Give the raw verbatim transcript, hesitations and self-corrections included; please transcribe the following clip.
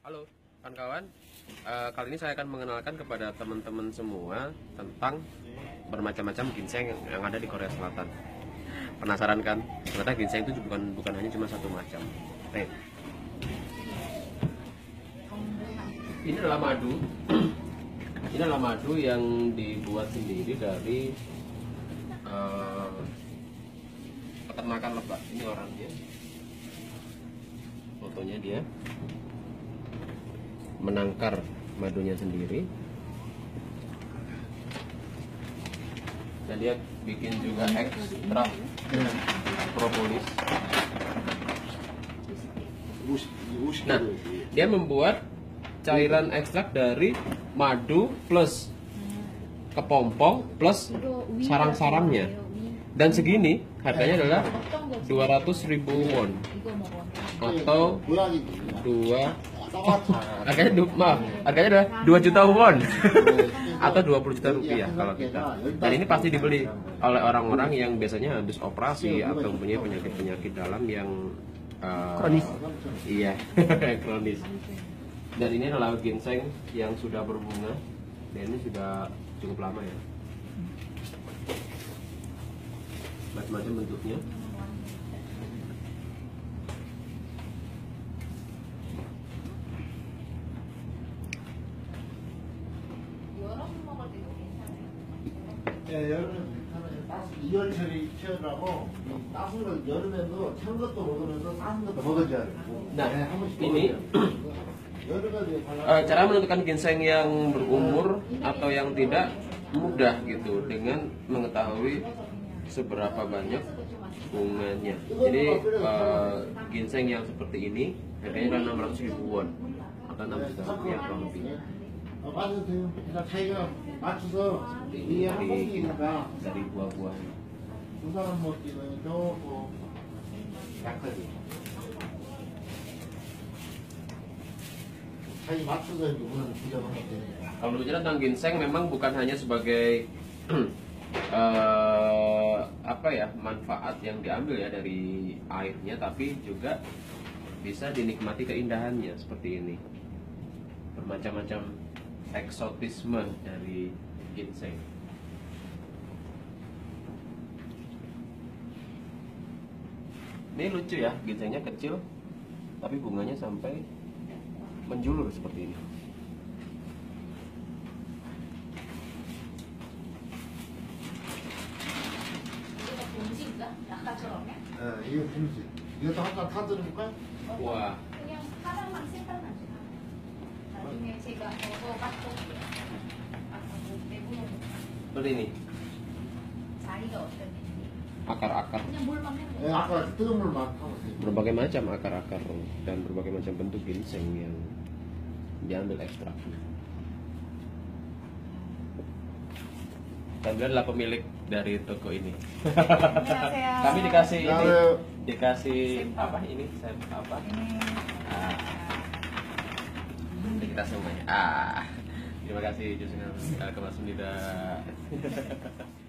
Halo kawan-kawan, uh, kali ini saya akan mengenalkan kepada teman-teman semua tentang bermacam-macam ginseng yang ada di Korea Selatan. Penasaran kan? Ternyata ginseng itu bukan bukan hanya cuma satu macam. Nih. Ini adalah madu. Ini adalah madu yang dibuat sendiri dari uh, peternakan lebah. Ini orangnya. Fotonya dia menangkar madunya sendiri, dan dia bikin juga ekstrak propolis. Nah, dia membuat cairan ekstrak dari madu plus kepompong plus sarang-sarangnya, dan segini harganya adalah dua ratus ribu won atau dua harganya du, maaf harganya adalah dua juta won atau dua puluh juta rupiah kalau kita. Dan ini pasti dibeli oleh orang-orang yang biasanya habis operasi atau punya penyakit-penyakit dalam yang uh, kronis. Iya, kronis. Dan ini adalah ginseng yang sudah berbunga, dan ini sudah cukup lama ya. Macam-macam bentuknya. 예, 여름에 이열처리 키우라고 따순 걸 여름에도 찬 것도 먹으면서 따순 것도 먹어줘야 돼. Nah, 네, 한 번씩 ini 여러 가지 uh, cara menentukan ginseng yang berumur atau yang tidak mudah gitu dengan mengetahui seberapa banyak bunganya. Jadi uh, ginseng yang seperti ini harganya adalah enam ratus ribu won atau enam juta rupiah kurang lebih. 맞아도 돼요. 그냥 자기가 맞춰서 이게 한 봉지니까 dari buah-buah. 두 사람 먹기는 조금 약하지. 자기 맞춰서 이제 오늘 부정하면 되니까. Kalau berbicara tentang ginseng, memang bukan hanya sebagai uh, apa ya manfaat yang diambil ya dari airnya, tapi juga bisa dinikmati keindahannya seperti ini. Bermacam-macam eksotisme dari ginseng. Ini lucu ya, ginsengnya kecil tapi bunganya sampai menjulur seperti ini. 예, 이거 분식. 이것도 한잔 타드릴까요? Wah, 그냥 하나만 색깔만 주세요. 나중에 제가 먹어 맛도 내보는 seperti ini. 자리가 어떤지 Akar-akar, 그냥 물만 해도 예, 아까 뜨거운 물만 타보세요. berbagai macam akar-akar dan berbagai macam bentuk ginseng yang diambil ekstraknya. Dan dia adalah pemilik dari toko ini. 안녕하세요. Kami dikasih ini, Halo. dikasih Sampel. apa ini? Sampel apa? ini Ah, ini kita semuanya. Ah, terima kasih Jusina, Kemas Sundida.